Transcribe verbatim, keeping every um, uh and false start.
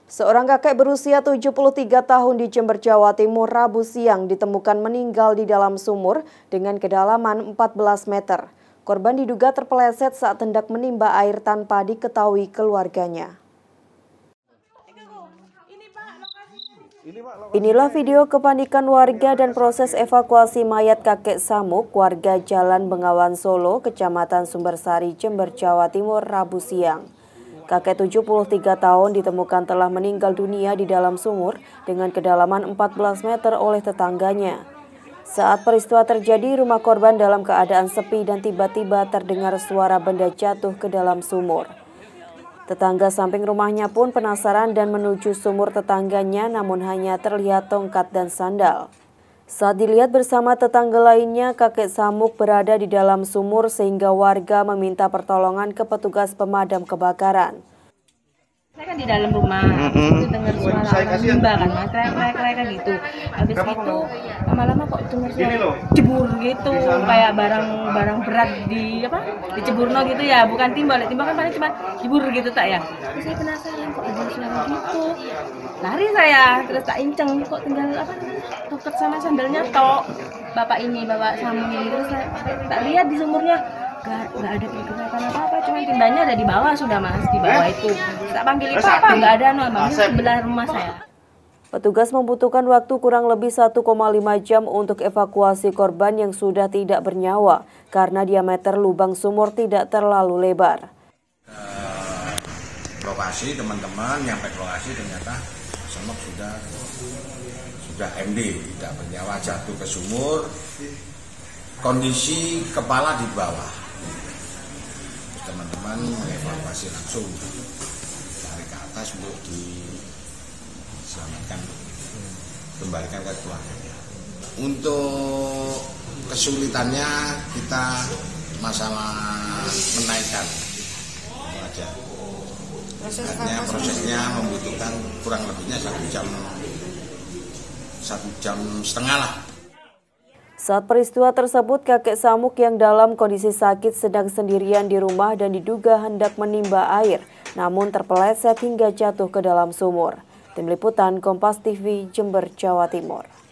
Seorang kakek berusia tujuh puluh tiga tahun di Jember, Jawa Timur, Rabu siang ditemukan meninggal di dalam sumur dengan kedalaman empat belas meter. Korban diduga terpeleset saat hendak menimba air tanpa diketahui keluarganya. Inilah video kepanikan warga dan proses evakuasi mayat kakek Samuk, warga Jalan Bengawan Solo, Kecamatan Sumbersari, Jember, Jawa Timur, Rabu siang. Kakek tujuh puluh tiga tahun ditemukan telah meninggal dunia di dalam sumur dengan kedalaman empat belas meter oleh tetangganya. Saat peristiwa terjadi, rumah korban dalam keadaan sepi dan tiba-tiba terdengar suara benda jatuh ke dalam sumur. Tetangga samping rumahnya pun penasaran dan menuju sumur tetangganya, namun hanya terlihat tongkat dan sandal. Saat dilihat bersama tetangga lainnya, kakek Samuk berada di dalam sumur sehingga warga meminta pertolongan ke petugas pemadam kebakaran. Saya kan di dalam rumah, itu dengar suara orang nimba kan, krek-krek gitu. Habis itu lama-lama kok dengar suara jebur gitu, kayak barang-barang berat di apa? Diceburno gitu ya, bukan timbal, timbal kan paling cuma jebur gitu tak ya. Terus saya penasaran kok ada suara gitu. Lari saya, terus tak inceng kok tinggal apa? Toket sama sandalnya tok. Bapak ini, bapak Samuk ini, terus saya tak lihat di sumurnya. Gak, gak ada pergerakan apa-apa, cuma timbanya ada di bawah sudah mas, di bawah itu. Tak panggil apa-apa, gak ada nama, ini sebelah rumah saya. Petugas membutuhkan waktu kurang lebih satu koma lima jam untuk evakuasi korban yang sudah tidak bernyawa karena diameter lubang sumur tidak terlalu lebar. Uh, lokasi teman-teman nyampe lokasi ternyata Samuk sudah sudah M D, tidak bernyawa, jatuh ke sumur, kondisi kepala di bawah. Teman-teman mengevakuasi langsung dari ke atas untuk diselamatkan, kembalikan ke keluarganya. Untuk kesulitannya kita masalah menaikkan itu aja. Artinya prosesnya membutuhkan kurang lebihnya satu jam satu jam setengah lah. Saat peristiwa tersebut, kakek Samuk yang dalam kondisi sakit sedang sendirian di rumah dan diduga hendak menimba air, namun terpeleset hingga jatuh ke dalam sumur. Tim Liputan Kompas T V, Jember, Jawa Timur.